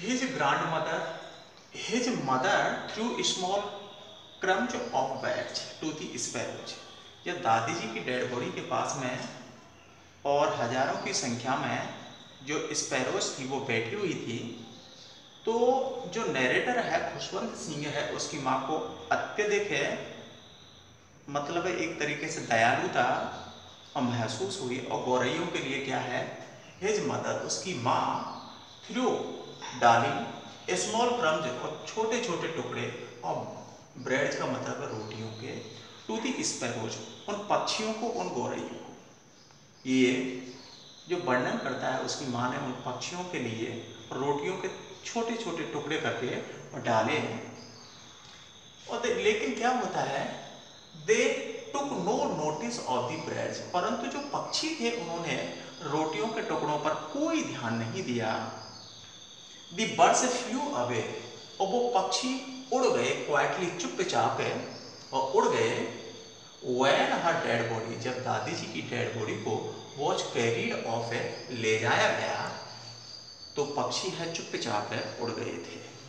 His grandmother, his mother threw small crumbs of bats to the sparrows. जब दादी जी की डेड बॉडी के पास में और हजारों की संख्या में जो स्पैरोज थी वो बैठी हुई थी, तो जो नैरेटर है खुशवंत सिंह है, उसकी माँ को अत्यधिक है मतलब एक तरीके से दयालुता महसूस हुई और गौरैयों के लिए क्या है, हिज मदर उसकी माँ थ्रू डाली स्मॉल क्रम्स और छोटे छोटे टुकड़े और ब्रेड का मतलब है रोटियों के, टू दी स्पैरोज उन पक्षियों को, उन गौरैयों को। ये जो वर्णन करता है उसकी माँ ने उन पक्षियों के लिए रोटियों के छोटे छोटे टुकड़े करके और डाले हैं। और लेकिन क्या होता है, they took no notice of the birds, परंतु जो पक्षी थे उन्होंने रोटियों के टुकड़ों पर कोई ध्यान नहीं दिया। द बर्ड्स फ्लू अवे, और वो पक्षी उड़ गए क्वाइटली, चुपचाप है और उड़ गए। व्हेन हर डेड बॉडी, जब दादी जी की डेड बॉडी को वॉज कैरीड ऑफ है, ले जाया गया, तो पक्षी है चुपचाप है उड़ गए थे।